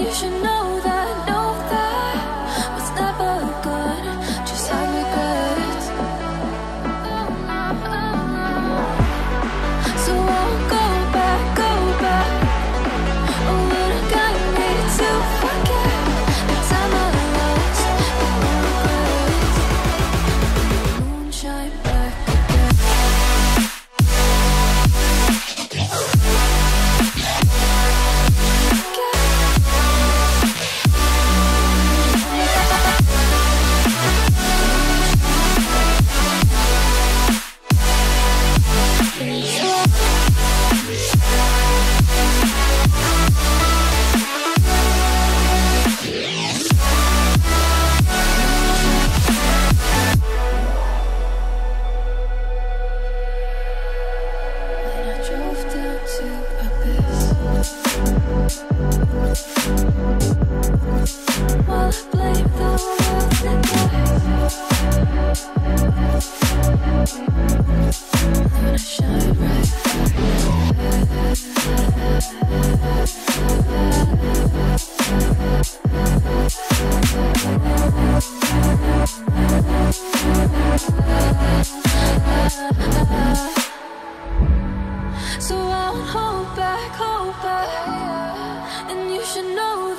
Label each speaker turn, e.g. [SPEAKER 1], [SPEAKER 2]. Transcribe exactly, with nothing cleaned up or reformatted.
[SPEAKER 1] you should know that, know that what's never good just had regrets. So I'll go back, go back. Oh, but I got me to forget the time I lost, no regrets. Moonshine back again. So I'll hold back, hold back, and you should know